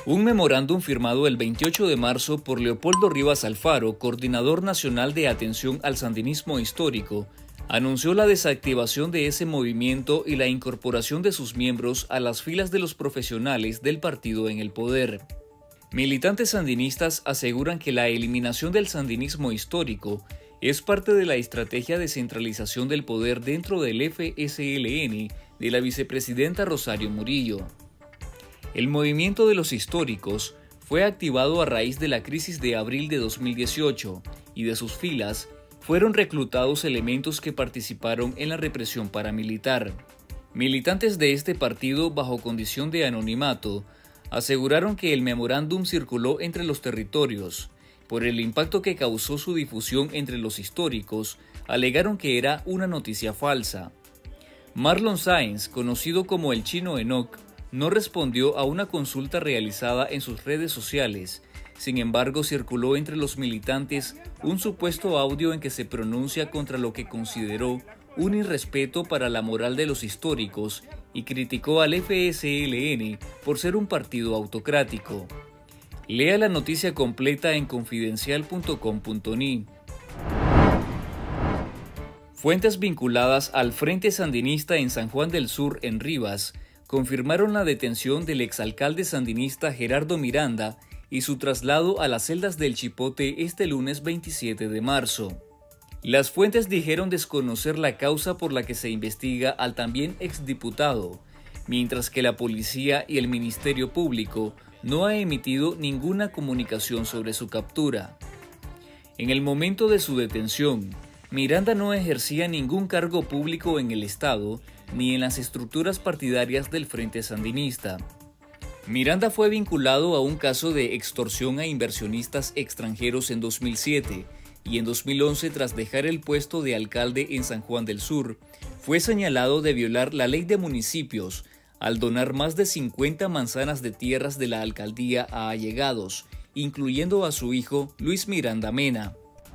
Un memorándum firmado el 28 de marzo por Leopoldo Rivas Alfaro, coordinador nacional de atención al sandinismo histórico, anunció la desactivación de ese movimiento y la incorporación de sus miembros a las filas de los profesionales del partido en el poder. Militantes sandinistas aseguran que la eliminación del sandinismo histórico es parte de la estrategia de centralización del poder dentro del FSLN de la vicepresidenta Rosario Murillo. El movimiento de los históricos fue activado a raíz de la crisis de abril de 2018 y de sus filas fueron reclutados elementos que participaron en la represión paramilitar. Militantes de este partido, bajo condición de anonimato, aseguraron que el memorándum circuló entre los territorios. Por el impacto que causó su difusión entre los históricos, alegaron que era una noticia falsa. Marlon Sáenz, conocido como el Chino Enoch, no respondió a una consulta realizada en sus redes sociales. Sin embargo, circuló entre los militantes un supuesto audio en que se pronuncia contra lo que consideró un irrespeto para la moral de los históricos y criticó al FSLN por ser un partido autocrático. Lea la noticia completa en confidencial.com.ni. Fuentes vinculadas al Frente Sandinista en San Juan del Sur, en Rivas, confirmaron la detención del exalcalde sandinista Gerardo Miranda y su traslado a las celdas del Chipote este lunes 27 de marzo. Las fuentes dijeron desconocer la causa por la que se investiga al también exdiputado, mientras que la policía y el Ministerio Público no ha emitido ninguna comunicación sobre su captura. En el momento de su detención, Miranda no ejercía ningún cargo público en el Estado ni en las estructuras partidarias del Frente Sandinista. Miranda fue vinculado a un caso de extorsión a inversionistas extranjeros en 2007 y en 2011, tras dejar el puesto de alcalde en San Juan del Sur, fue señalado de violar la ley de municipios al donar más de 50 manzanas de tierras de la alcaldía a allegados, incluyendo a su hijo Luis Miranda Mena.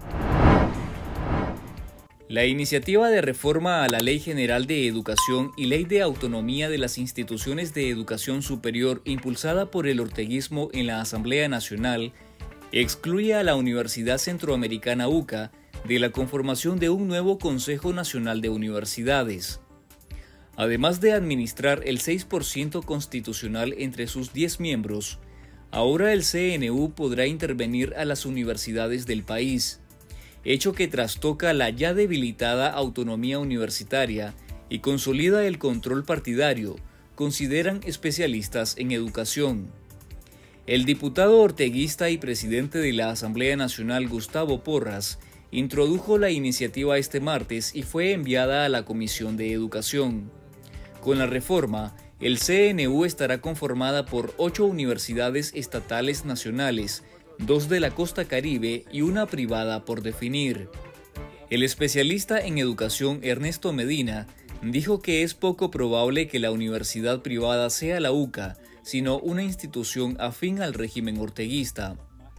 La iniciativa de reforma a la Ley General de Educación y Ley de Autonomía de las Instituciones de Educación Superior impulsada por el orteguismo en la Asamblea Nacional excluye a la Universidad Centroamericana UCA de la conformación de un nuevo Consejo Nacional de Universidades. Además de administrar el 6% constitucional entre sus 10 miembros, ahora el CNU podrá intervenir a las universidades del país, hecho que trastoca la ya debilitada autonomía universitaria y consolida el control partidario, consideran especialistas en educación. El diputado orteguista y presidente de la Asamblea Nacional, Gustavo Porras, introdujo la iniciativa este martes y fue enviada a la Comisión de Educación. Con la reforma, el CNU estará conformada por 8 universidades estatales nacionales, 2 de la costa caribe y una privada por definir. El especialista en educación Ernesto Medina dijo que es poco probable que la universidad privada sea la UCA, sino una institución afín al régimen orteguista.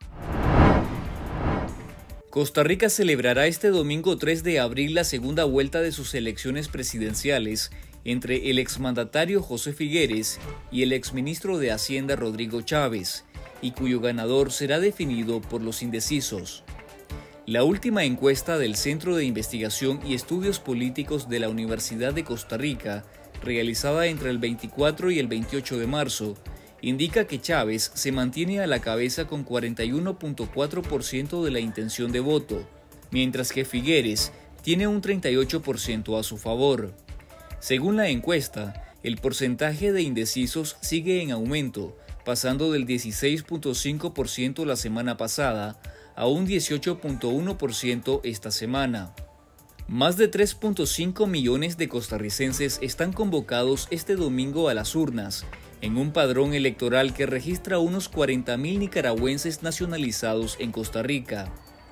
Costa Rica celebrará este domingo 3 de abril la segunda vuelta de sus elecciones presidenciales entre el exmandatario José Figueres y el exministro de Hacienda Rodrigo Chávez, y cuyo ganador será definido por los indecisos. La última encuesta del Centro de Investigación y Estudios Políticos de la Universidad de Costa Rica, realizada entre el 24 y el 28 de marzo, indica que Chávez se mantiene a la cabeza con 41.4% de la intención de voto, mientras que Figueres tiene un 38% a su favor. Según la encuesta, el porcentaje de indecisos sigue en aumento, pasando del 16.5% la semana pasada a un 18.1% esta semana. Más de 3.5 millones de costarricenses están convocados este domingo a las urnas, en un padrón electoral que registra unos 40.000 nicaragüenses nacionalizados en Costa Rica.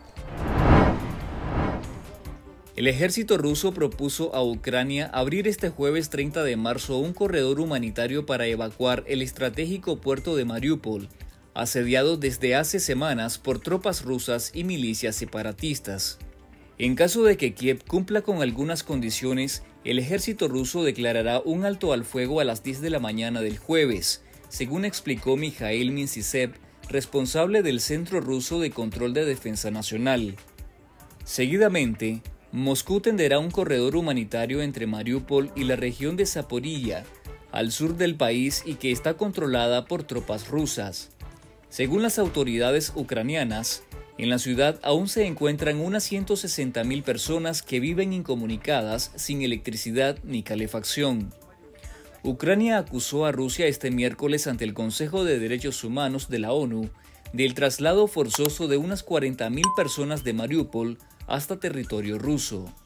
El ejército ruso propuso a Ucrania abrir este jueves 30 de marzo un corredor humanitario para evacuar el estratégico puerto de Mariupol, asediado desde hace semanas por tropas rusas y milicias separatistas. En caso de que Kiev cumpla con algunas condiciones, el ejército ruso declarará un alto al fuego a las 10 de la mañana del jueves, según explicó Mikhail Minsisev, responsable del Centro Ruso de Control de Defensa Nacional. Seguidamente, Moscú tenderá un corredor humanitario entre Mariupol y la región de Zaporilla, al sur del país y que está controlada por tropas rusas. Según las autoridades ucranianas, en la ciudad aún se encuentran unas 160.000 personas que viven incomunicadas sin electricidad ni calefacción. Ucrania acusó a Rusia este miércoles ante el Consejo de Derechos Humanos de la ONU del traslado forzoso de unas 40.000 personas de Mariupol hasta territorio ruso.